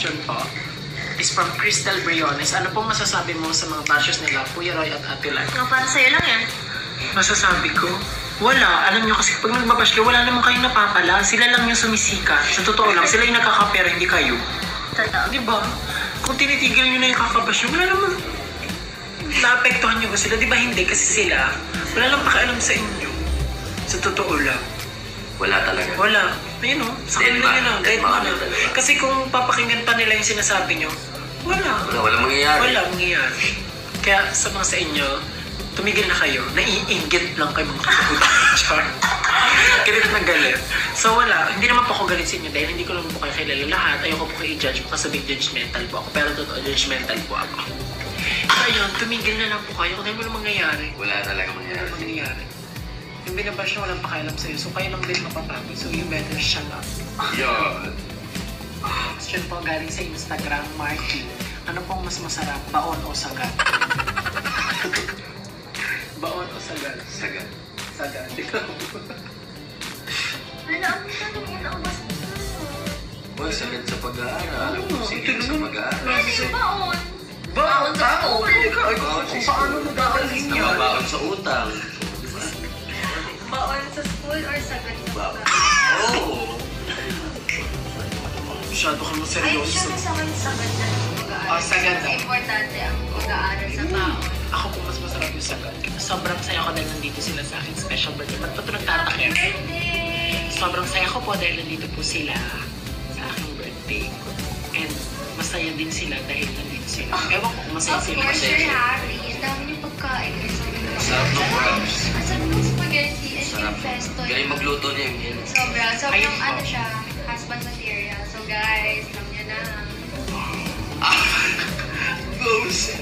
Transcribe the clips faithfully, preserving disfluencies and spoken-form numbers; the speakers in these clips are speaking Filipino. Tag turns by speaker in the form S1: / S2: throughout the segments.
S1: question po is from Crystal Briones. Ano pong masasabi mo sa mga bashes nila, Kuya Roy at Ate Lan?
S2: Nga, para sa'yo lang yan.
S1: Masasabi ko, wala. Alam nyo kasi pag nagbabash kayo, wala naman kayong napapala. Sila lang yung sumisikat. Sa totoo lang, sila yung nakakapera, hindi kayo.
S2: Totoo.
S1: Diba? Kung tinitigil nyo na yung kakabash nyo, wala naman. Naapektuhan nyo ba sila? Diba hindi? Kasi sila, wala lang pakialam sa inyo. Sa totoo lang.
S3: Wala talaga.
S1: Wala. Ayun o, sa kanila nyo lang. Kahit ano. Kasi kung papakinggan pa nila yung sinasabi nyo, wala.
S3: Wala, wala mangyayari.
S1: Wala mangyayari. Kaya sa mga sa inyo, tumigil na kayo. Naiinggit lang kayo mga kapag galit na galit. So wala, hindi naman po ako galit sa inyo dahil hindi ko naman po kayo kilala lahat. Ayoko po kayo i-judge baka sabing judgmental po ako. Pero totoo, judgmental po ako. So ayun, tumigil na lang po kayo kung ano mo mangyayari.
S3: Wala talaga mangyayari.
S1: Wala mangyayari. Yung binabash na walang pakialam sa'yo, so kayo lang din mapapagod. So you better shut up.
S3: Yun.
S1: Question po galing sa Instagram, Marky. Ano pong mas masarap, baon o sagad? Baon o sagad?
S3: Sagad.
S1: Sagad. Ikaw.
S2: Wala, ang tanong yun ang basta.
S3: Boy, sagad sa pag-aaral.
S1: Oo,
S3: Sige
S1: ito
S3: sa
S1: naman.
S3: pag-aaral.
S2: Ano yung baon?
S1: Baon
S2: sa school.
S1: Ikaw,
S3: Baon sa
S1: kung paano mo dadalhin
S3: Saka
S1: yun?
S3: baon sa utang. Diba?
S2: Baon sa school or sagad sa
S3: Baon.
S2: pag-aaral?
S3: Oo.
S1: Masyado ka mo
S2: Ay,
S1: seryoso.
S2: syempre sa akin sagad na sa pag-aaral.
S1: Oh, sagad
S2: Mas
S1: na.
S2: importante ang pag-aaral sa baon.
S1: Ako po mas masarap yung sagad. Sobrang saya ko dahil nandito sila sa akin special birthday. Ba't pa ito nagtatakip?
S2: Birthday!
S1: Sobrang saya ko po dahil nandito po sila sa aking birthday. And masaya din sila dahil nandito sila. Ewan ko kung masaya
S2: Of
S1: sila.
S2: course,
S1: Masaya
S2: Sir
S1: sila.
S2: Harry. Ang dami niyong pagkain.
S3: Sarap ng wraps.
S2: Ang sarap ng spaghetti and
S3: Sarap.
S2: yung pesto.
S3: Galing magluto niya yun.
S2: Sobra. Sobrang
S1: Ayun po.
S2: ano siya, husband material. So guys, alam niyo na.
S3: Close.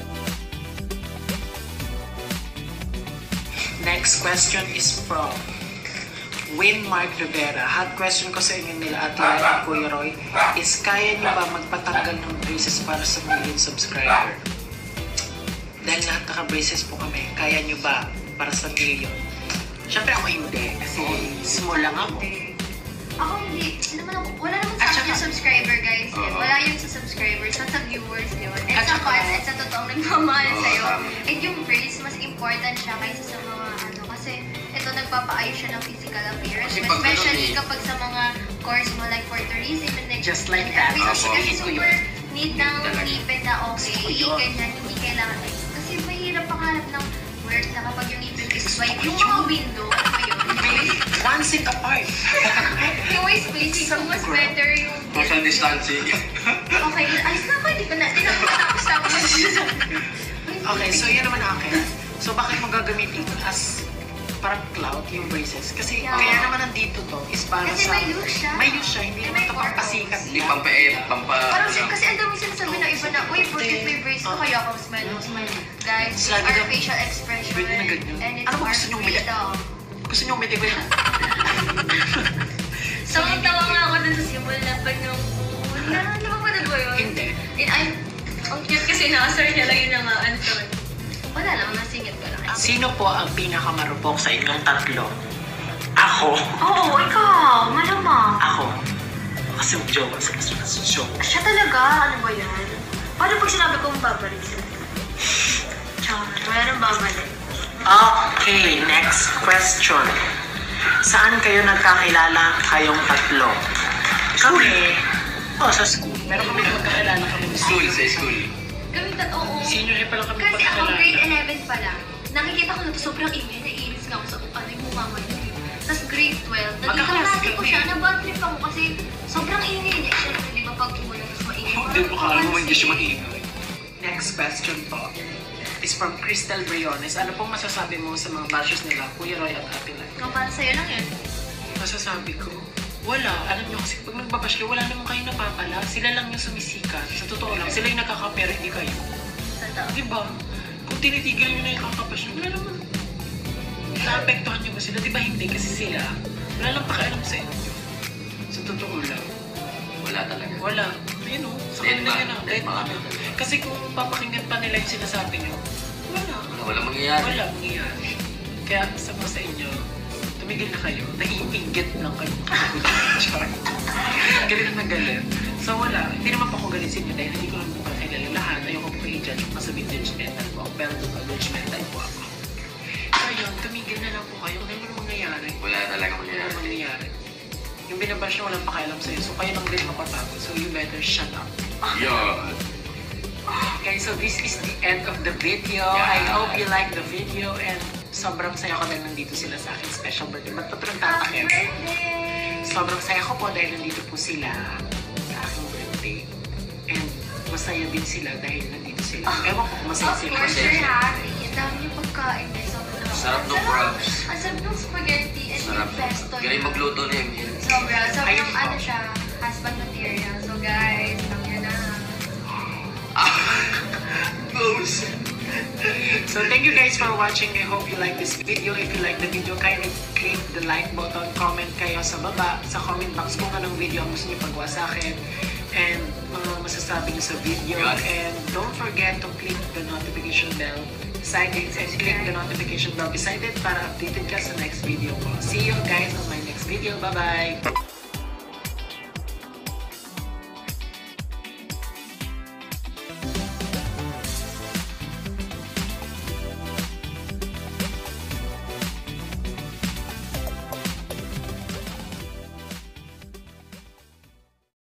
S1: Next question is from Win Mark Rivera. Hot question ko sa inyo nila at Lara at Kuya Roy is kaya niyo ba magpatanggal ng braces para sa million subscriber? Dahil lahat naka-braces po kami, kaya niyo ba para sa million? Siyempre ako hindi kasi small lang ako.
S2: Ako hindi. Hindi naman ako. Wala naman
S1: At
S2: sa akin
S1: saka-
S2: yung subscriber guys. yun.
S3: Oo.
S2: Wala yun sa subscribers. Sa sa viewers yun. And
S1: At
S2: sa
S1: saka-
S2: fans at sa totoong nagmamahal
S3: Oo,
S2: sa'yo.
S3: tama.
S2: And yung brace, mas important siya kaysa sa mga ano. Kasi ito nagpapaayos siya ng physical appearance.
S3: Kasi pag
S2: Especially
S3: ganun eh.
S2: kapag sa mga course mo like for tourism and like,
S1: Just like
S2: and
S1: that.
S2: everything.
S3: Oo,
S2: Kasi
S1: gusto ko
S2: super
S1: yun.
S2: neat ng
S3: Talaga.
S2: ngipin na okay.
S1: Gusto ko yun.
S2: Ganyan. Hindi kailangan. Kasi mahirap panghanap ng work na kapag yung ngipin is white. Yung mga window, ano ba yun?
S1: One seat apart.
S2: Yung way spacing ko, mas better yung...
S3: Social distancing.
S2: Okay, alis na ako, hindi pa natin ako tapos-tapos.
S1: Okay, so yun naman akin. So bakit mo gagamitin as parang cloud yung braces? Kasi
S2: Yeah.
S1: kaya naman nandito to is para
S2: Kasi
S1: sa...
S2: may look siya.
S1: May look siya, hindi
S2: And
S1: naman
S2: may
S1: ito pampasikat.
S3: Hindi pampa eh, pampa...
S2: Parang siya, kasi ang dami sinasabi ng iba na, uy, porket may brace ko, kaya ako smile mo, smile. Guys, it's
S1: Lagi
S2: our
S1: daw-
S2: facial expression.
S1: Pwede na ganyan.
S2: And it's
S1: Ano ba
S2: our
S1: gusto niyong bigay?
S2: freedom.
S1: Gusto niyo umiti ko yan?
S2: So, tawa nga ako dun sa simula pa nung... Na, napapanood ba yun?
S1: Hindi.
S2: And I, ang cute kasi nakasar niya lang yun na nga, Anton. Wala lang, nasingit ko lang.
S1: Sino po ang pinakamarupok sa inyong tatlo? Ako.
S2: Oo, oh, ikaw, malamang.
S1: Ako. Kasi joke sa kasi joke.
S2: Siya talaga, ano ba yan? Paano pag sinabi kong babalik sila? Char, wala nang babalik.
S1: Okay, next question. Saan kayo nagkakilala kayong tatlo? Kami. Oh, sa school. Meron kami magkakilala kami sa
S3: School, sa school.
S2: Kami tat, oo.
S1: Senior year pa lang kami
S2: Kasi ako
S1: magkakilala.
S2: grade eleven pa lang. Nakikita ko na to, sobrang ingay, naiinis nga ako sa ano yung mukha ngayon. Tapos grade twelve, naging
S1: Magkaklase
S2: kaklase ko
S1: kami.
S2: siya, na-bad trip ako kasi sobrang ingay niya. Siyempre, di ba pag umulan, mas maingay.
S1: Hindi mo kala mo hindi siya
S2: Parang
S1: maingay. Next question po is from Crystal Briones. Ano pong masasabi mo sa mga bashes nila, Kuya Roy at Ate Lan?
S2: Nga, para sa'yo lang yan.
S1: Masasabi ko, wala. Alam niyo kasi pag nagbabash kayo, wala naman kayo napapala. Sila lang yung sumisikat. Sa totoo lang, sila yung nakakapera, hindi kayo.
S2: Totoo.
S1: Diba? Kung tinitigil nyo na yung kakabash nyo, wala naman. Naapektuhan nyo ba sila? Diba hindi? Kasi sila, wala lang pakialam sa inyo. Sa totoo lang.
S3: Wala talaga.
S1: Wala. Ayun o. Sa
S3: Dead
S1: kanila
S3: man.
S1: yun ah.
S3: Dead
S1: Dead
S3: man.
S1: man. Kasi kung papakinggan pa nila yung sinasabi nyo, wala.
S3: Wala, wala mangyayari.
S1: Wala mangyayari. Kaya sa mga sa inyo, tumigil na kayo. Naiinggit lang kayo. Char. Galit na galit. So wala. Hindi naman po sa inyo dahil hindi ko lang po kakilala lahat. Ayoko po kayo i-judge kung kasabihin judgmental po ako. Pero judgmental po ako. So yun, tumigil na lang po kayo. Kung ano man mangyayari.
S3: Wala talaga
S1: Ano
S3: mangyayari.
S1: man mangyayari. Yung binabash na walang pakialam sa'yo. So kayo lang din mapapagod. So you better shut up.
S3: Yun.
S1: Okay, so this is the end of the video. I hope you like the video and sobrang saya ko dahil nandito sila sa aking special birthday. Ba't pa ito nagtatakip? Sobrang saya ko po dahil nandito po sila sa aking birthday. And masaya din sila dahil nandito sila. Ewan ko kung masaya
S2: Of
S1: sila.
S2: course,
S3: Masaya
S2: we're
S3: sila.
S2: happy. Ang dami yung pagkain guys. Sobrang
S3: Sarap ng props.
S2: Ang sarap ng spaghetti and
S3: Sarap.
S2: yung pesto.
S3: Galing magluto ni Emil.
S2: Sobra. Sobrang
S1: Ayun po.
S2: ano siya, husband material. So guys, lang yun na.
S3: Boss.
S1: So thank you guys for watching. I hope you like this video. If you like the video, kindly click the like button. Comment kayo sa baba, sa comment box kung anong video ang gusto niyo pagawa sa akin. And mga masasabi niyo sa video.
S3: Yes.
S1: And don't forget to click the notification bell beside it and click the notification bell beside it para updated ka sa next video ko. See you guys on my next video. Bye-bye!